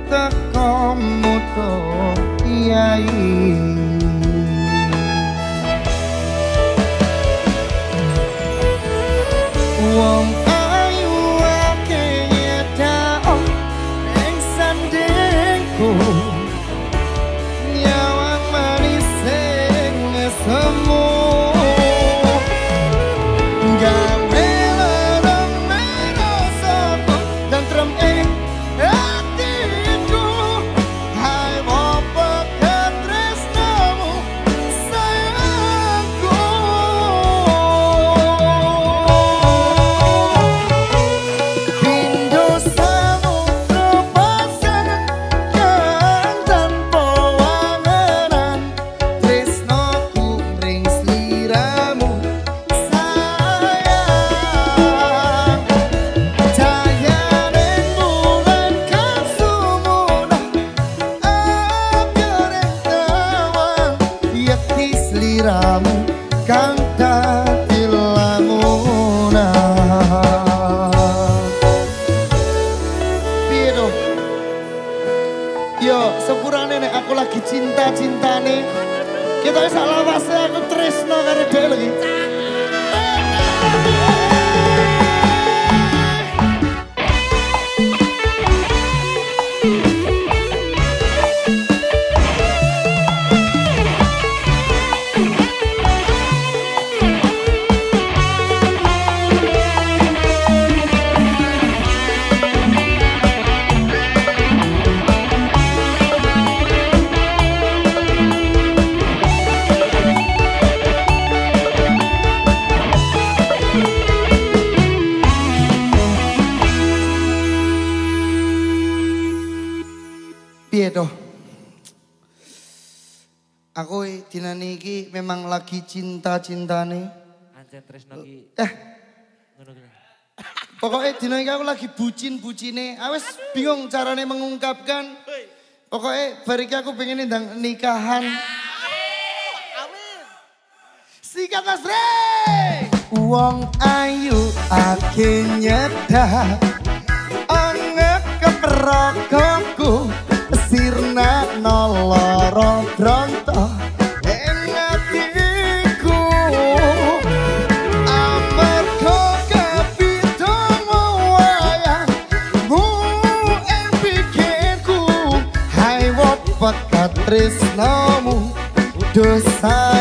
teko muto yai. Wong ayu ake nyedao ning sandingku nyawang manis sing semu gawe lereng rasaku tentrem ing hatiku hai apa ketresnamu sayangku. Pindo samudra pasangan kan tanpa wangenan tresnaku ring sliramu sayang. Cahayaning bulan kan sumunah agar tawang yakti sliramu kan dadi lamunan. Piye to? Yo, sepurane nek aku lagi cinta-cintane kita wis sak lawase aku tresno karo dhek lho iki. Piye toh? Aku dinane iki memang lagi cinta-cintane. Anjen tresno ki. Ngono ki. Pokoknya dina iki aku lagi bucin-bucine. Awes bingung carane mengungkapkan. Pokoknya bariki aku pengen ndang nikahan. Amin. Sikat Mas Bre. Wong ayu ake nyedak ana keprokoku sirna noloro bronto ing atiku amarga kapitamu wayangmu ing pikirku hai wopet katresnamu dosa